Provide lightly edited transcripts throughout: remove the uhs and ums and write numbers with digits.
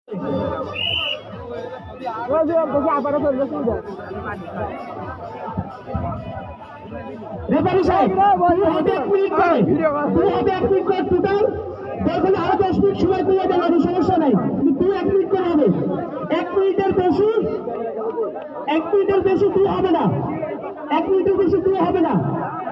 Referee সাহেব হাতে 1 minute করে হাতে 1 মিনিট করে টোটাল দেখুন আরো 10 মিনিট সময় পেয়ে যাবে কোনো সমস্যা নাই কিন্তু 1 মিনিট করে হবে 1 মিনিটের বেশি তুই হবে না 1 মিনিটের বেশি তুই হবে না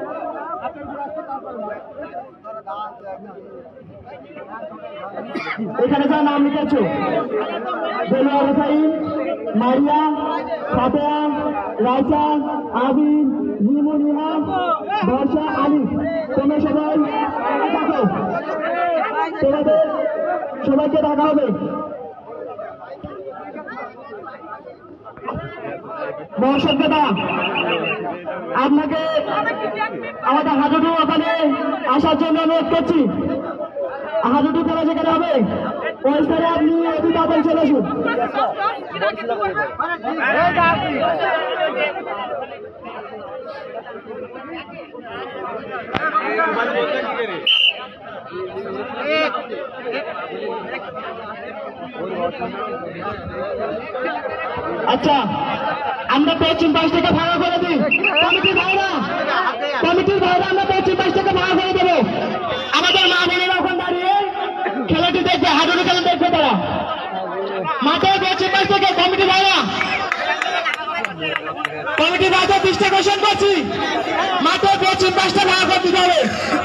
এখানে যা নাম লিখেছো দেলোয়ার রেফারি মারিয়া ফাতেহা রাইসা আবির নিমুনিয়া বর্ষা আলী তোমরা সবাই থাকো তোমাদের সবাইকে ডাকা হবে মহাসভ্যতা আপনাকে আমাদের হাজুটু ওখানে আসার জন্য অনুরোধ করছি হাজুটু খেলা যেখানে হবে ওই স্থানে আপনি অতি তাড়াতাড়ি চলে আসুন আচ্ছা আমরা পশ্চিম পাশ থেকে ভাড়া করে দিই কমিটির ভাড়া আমরা পশ্চিম পাশ থেকে ভাড়া করে দেবো আমাদের মা বোনেরা ওখানে দাঁড়িয়ে খেলাটি দেখবে হাডুডু খেলা দেখবে তারা মাথায় পশ্চিম পাশ থেকে কমিটির ভাড়া দৃষ্টি আকর্ষণ করছি মাথায় পশ্চিম পাশটা ভাড়া করে দিতে হবে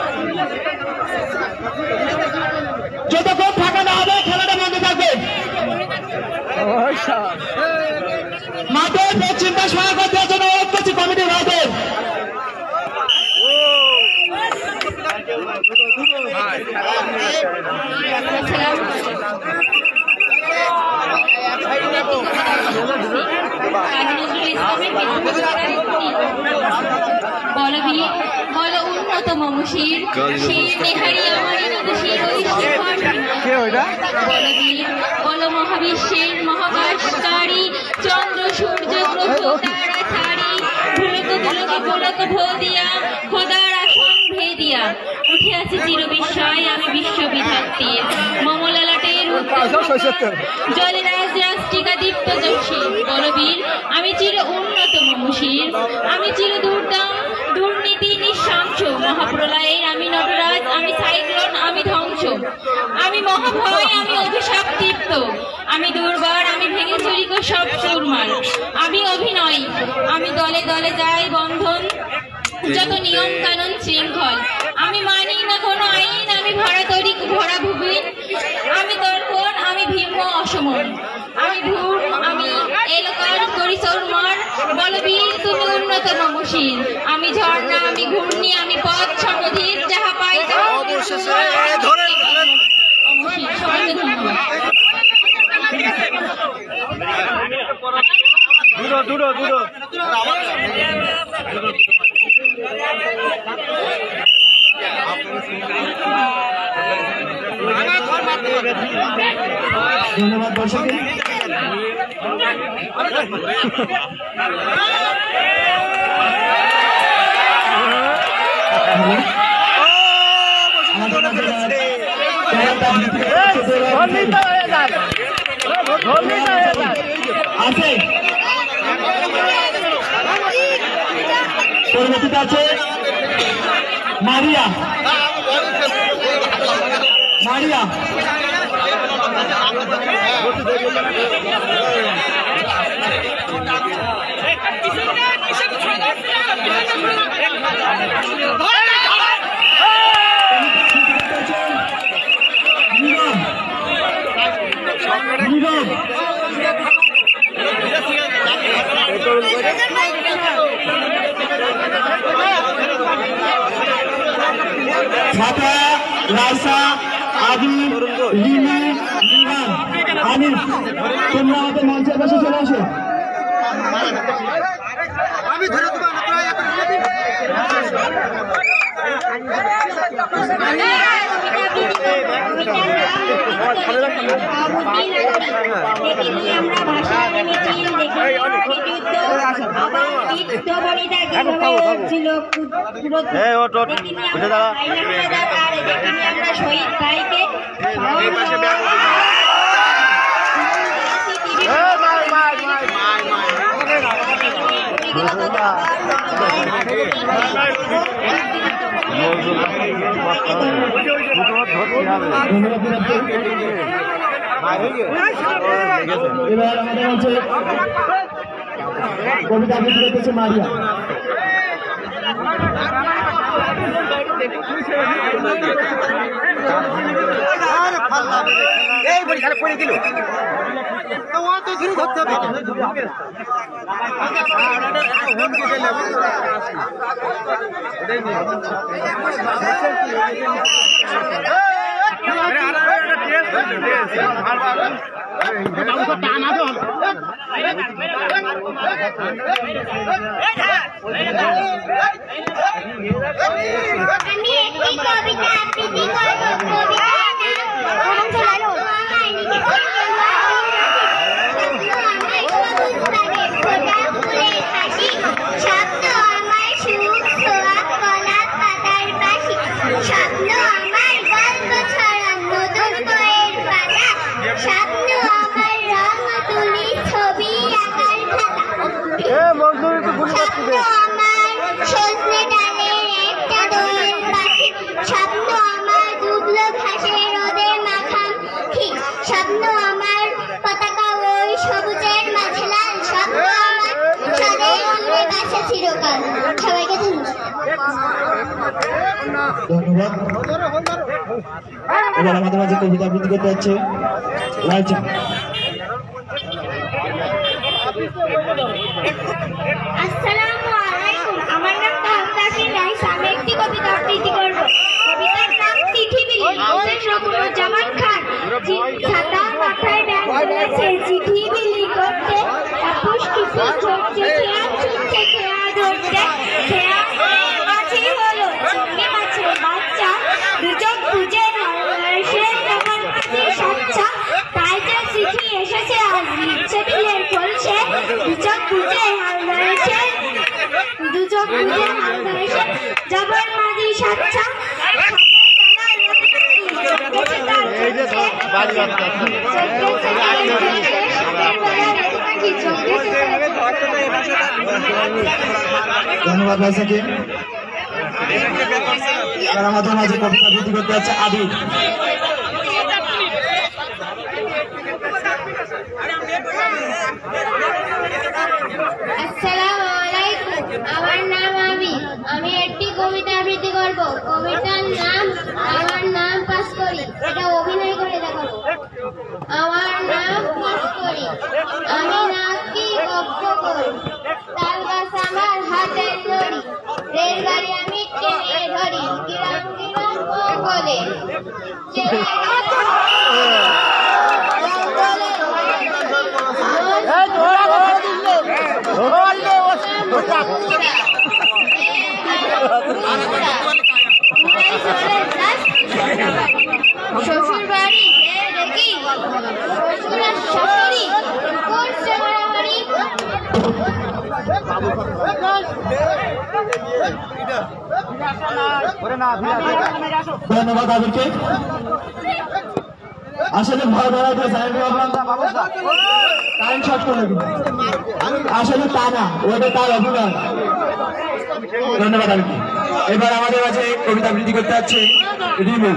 যতক্ষণ ফাঁকা না হবে খেলাটা বন্ধ থাকবে মাঠের পশ্চিম পাশ ভাড়া করে দেওয়ার জন্য অনুরোধ করছি কমিটির ভাড়াদের বল উন্নত মমশির শির নেহারি আমার বলবীর বল মহাবিশ্বের মহাকাশকারী চন্দ্র সূর্য গ্রহ তারা ছাড়ি ভুলক দুলক গোলক ভোদিয়া খোদার আসন ভেদিয়া উঠে আছে চির বিস্ময় আমি বিশ্ববিধাত্রীর মমলালাটের জলরাজ রাষ্ট্রিকা দীপ্ত জোশীর বলবীর আমি চির উন্নত মমশির আমি চির দুর্নীতি নিঃশংস মহাপ্রলয়ের আমি নটরাজ আমি সাইক্লোন আমি ধ্বংস আমি মহাভয় আমি অভিশাপ দীপ্ত আমি দুর্বার আমি ভেঙে চুরি সব চুরমার আমি অভিনয় আমি দলে দলে যাই বন্ধন যত নিয়ম কানুন শৃঙ্খল আমি মানি না কোনো আইন আমি ভরা তরি ভরা ভুবিন আমি দর্পণ আমি ভীম অসমন আমি ভূম আমি এলাকার করি চৌরমার বলবীর তুমি উন্নত মমশীল আমি ঝর্ণা আমি ঘূর্ণি আমি পথ সমধীর যাহা পাই সবাইকে ধন্যবাদ ধন্যবাদ দর্শক আছে পরবর্তীতে আছে মারিয়া ফাতেহা রাইসা আবির লিমু নিমান আনিস তোমরা আমাদের মঞ্চের পাশে চলে আসো শহীদ ভাইকে এবার আমাদের হচ্ছে কবিতা আবৃত্তি করতেছে মারিয়া। এই বড়ি খারাপ করে দিল তো ও তো ধরে ধরতে হবে আমি একটি কবিতা আবৃত্তি করব। সবাইকে ধন্যবাদ। এবার আমাদের মাঝে কবিতা আবৃত্তি করতে যাচ্ছে লালচা। আসসালামু আলাইকুম, আমার নাম তাহতাসিন রাইস। আমি একটি কবিতা আবৃত্তি করব। কবিতার নাম চিঠি বিলি। জামান খান ছাতা মাথায় ব্যাগ ধরেছে, চিঠি বিলি করতে তাপস টুপি চড়ছে, খেয়া ছুটছে, খেয়া ধরছে, খেয়া মাছি হলো সঙ্গে মাছের বাচ্চা, দুচোখ বুঝে সে জামান মাঝে সাচ্চা, তাই যে চিঠি এসেছে আজ লিখছে বিলের ফলছে, দুচোখ বুঝে হাল ধরেছে, দুচোখ বুঝে হাল ধরেছে জবর মাঝি সাচ্চা, ধন্যবাদ ভাইসাকে। এবার আমাদের মাঝে কবিতা আবৃত্তি করতে যাচ্ছে আবির। আসসালামু আলাইকুম, আমার নাম আবির। আমি একটি কবিতা আবৃত্তি করব। কবিতার নাম আমার নাম পাস করি। এটা অভিনয় করে দেখাবো। আমার নাম পাস করি, আমি নাকি গপ্প করি, তাল গাছ আমার হাতের দড়ি, রেলগাড়ি আমি টেনে ধরি, গিরাম গিরাম বলে শ্বশুর বাড়ি দেখি শ্বশুর আর শাশুড়ি করছে মারামারি। ধন্যবাদ আবিরকে। আসলে ভয় ধরাতে কারেন্ট শর্ট করে দিন, আসলে তা না, ওটা তার অভিনয়। ধন্যবাদ আবিরকে। এবার আমাদের মাঝে কবিতা আবৃত্তি করতে যাচ্ছে রিমু।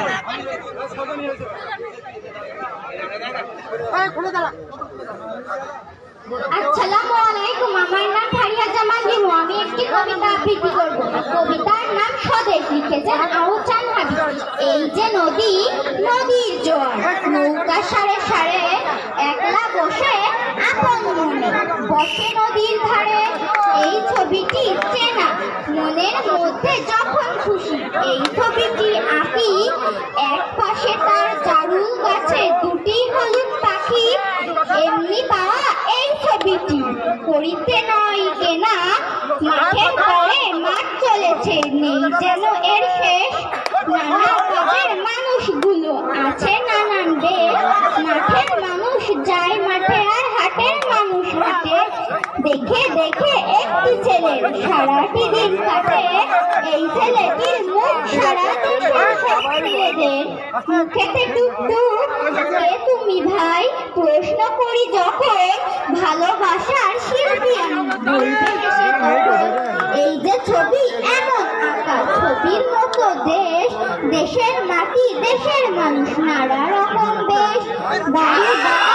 আসসালামু আলাইকুম, আমার নাম ফারিয়া জামান রিমু। আমি একটি কবিতা আবৃত্তি করব। কবিতার নাম স্বদেশ, লিখেছেন আহসান হাবিব। এই যে নদী, নদীর জোয়ার, নৌকা সারে সারে একলা বসে আপন মনে বসে নদীর ধারে। এই ছবিটি চেনা, মনের মধ্যে যখন খুশি এই ছবিটি আঁকি। এক পাশে তার জারুল গাছে দুটি হলুদ পাখি, এমনি পাওয়া এই ছবিটি করিতে নয় কেনা। মাঠের পরে মাঠ চলেছে, নেই যেন এর শেষ। নানা কাজের মানুষগুলো আছে নানান দেশ, মাঠের মানুষ যায় মাঠে আর হাটের মানুষ হাটে। দেখে দেখে একটি ছেলের সারাটি দিন কাটে, এই ছেলেটির মুখ সারাদিন ছেলেদের মুখেতে টুকটুক। কে তুমি ভাই প্রশ্ন করি যখন, ভালোবাসার শিল্পী আমি বলতে এসে এই যে ছবি এমন আঁকা, ছবির মতো দেশ, দেশের মাটি, দেশের মানুষ, নানা রকম বেশ, বাড়ি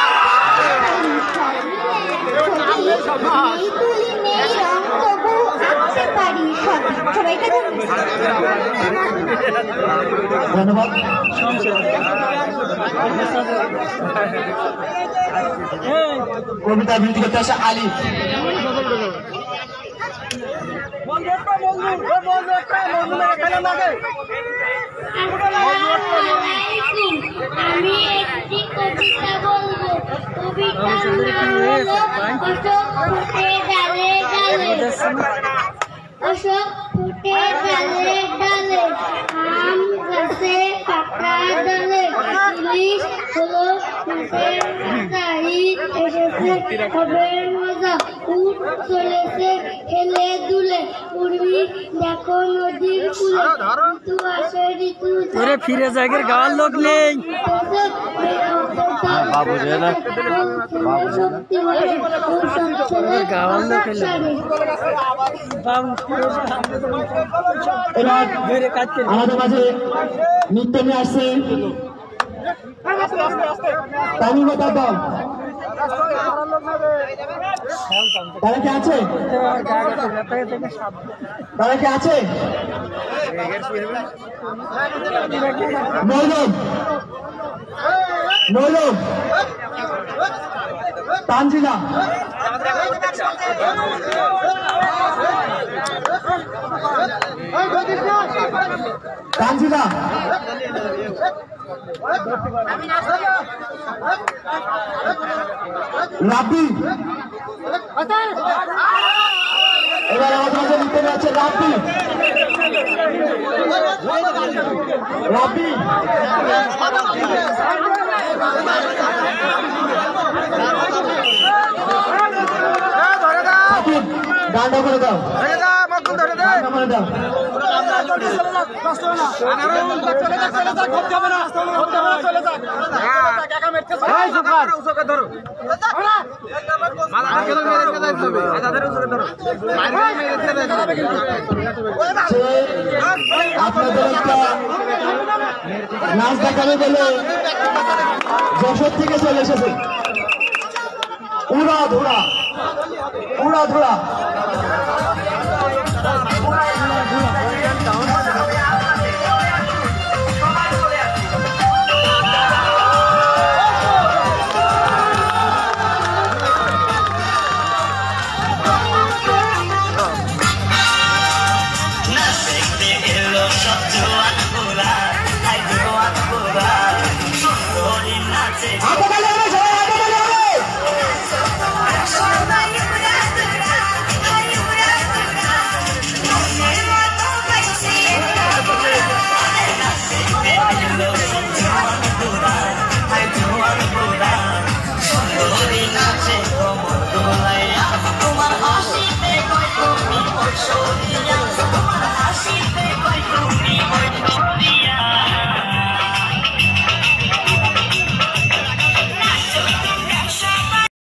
ছবি তুলি নেই রং, তবু আঁকতে পারি সবই। সবাইকে ধন্যবাদ। কবিতা আবৃত্তি করতে আসে আলী। আমি একটি কবিতা বলবো। কবিতার নাম হলো অশোক ফুটে ডালে ডালে। অশোক ফুটে ডালে ডালে, আম গাছে পাকা ডালে, ইলিশ হলো মাছের মজা, ঈদ এসেছে খবের মজা, উঠ চলেছে হেলে দুলে, উর্মি দেখো নদীর কূলে, ঋতু আসে ঋতু ফিরে জায়গার গাওয়ার লোক নেই। আমাদের মাঝে নৃত্য নিয়ে আসছে তামিমতা দল। তারা কি আছে? তারা কি আছে? মৌলভ, মৌলভ, তানজিলা, তানজিলা, রাব্বি, এবার আমাদের মাঝে নিতে যাচ্ছে রাব্বি, রাব্বি, গানটা করে দাও, গানটা করে দাও। আপনাদের একটা নাচ দেখাবে বলে যশোর থেকে চলে এসেছে। উড়া ধুরা, উড়া ধুরা।